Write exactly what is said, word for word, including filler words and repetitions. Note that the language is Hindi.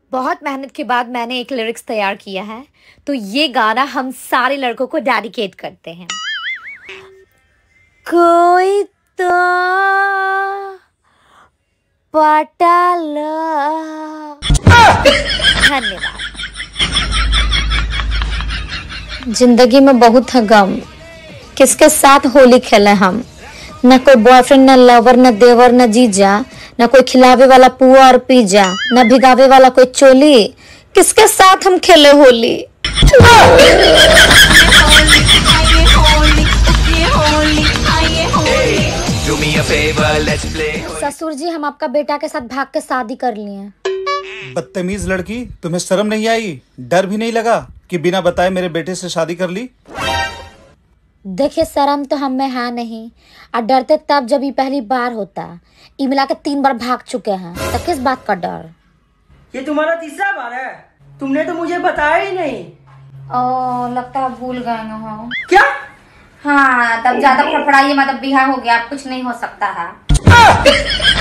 बहुत मेहनत के बाद मैंने एक लिरिक्स तैयार किया है, तो ये गाना हम सारे लड़कों को डेडिकेट करते हैं। कोई तो पटाला। धन्यवाद। जिंदगी में बहुत है गम, किसके साथ होली खेले हम। न कोई बॉयफ्रेंड, न लवर, न देवर, न जीजा, न कोई खिलावे वाला पुआ और पिज्जा, न भिगावे वाला कोई चोली। किसके साथ हम खेले होली। ससुर जी, हम आपका बेटा के साथ भाग के शादी कर लिए। बदतमीज लड़की, तुम्हें शर्म नहीं आई? डर भी नहीं लगा कि बिना बताए मेरे बेटे से शादी कर ली? देखिए, शर्म तो हम में है नहीं, और डरते तब जब ये पहली बार होता। ये मिला के तीन बार भाग चुके हैं, तो किस बात का डर। ये तुम्हारा तीसरा बार है? तुमने तो मुझे बताया ही नहीं। ओ, लगता है भूल गए हो। क्या? हाँ, तब ज्यादा फड़फड़ाइए, मतलब बिहा हो गया, अब कुछ नहीं हो सकता है।